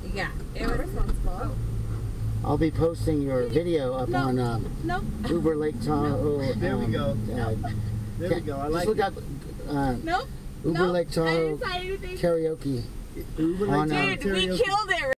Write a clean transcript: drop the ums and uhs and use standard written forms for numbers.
Yeah, it was responsible. I'll be posting your video up on Uber Lake Tahoe. There we go. There we go. I like just look up Uber Lake Tahoe karaoke. Uber Lake Tahoe Dude, we killed it.